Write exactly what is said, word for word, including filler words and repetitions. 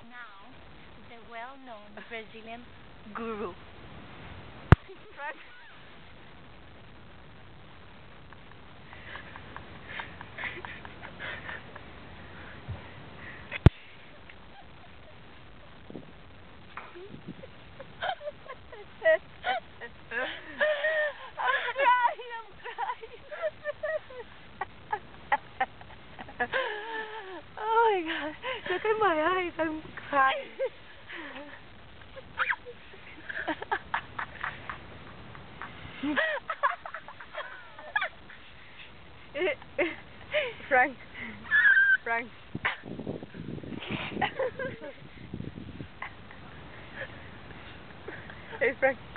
Now, the well-known Brazilian guru. Frank. I'm crying, I'm crying. Oh my god, look at my eyes, I'm crying. Frank. Frank. Hey, Frank.